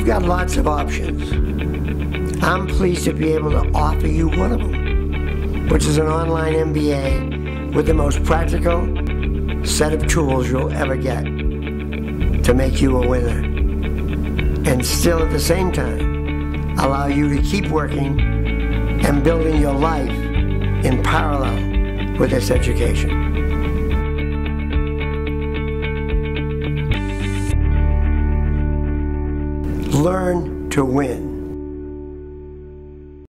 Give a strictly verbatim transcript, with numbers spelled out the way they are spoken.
You've got lots of options. I'm pleased to be able to offer you one of them, which is an online M B A with the most practical set of tools you'll ever get to make you a winner, and still at the same time allow you to keep working and building your life in parallel with this education. Learn to win.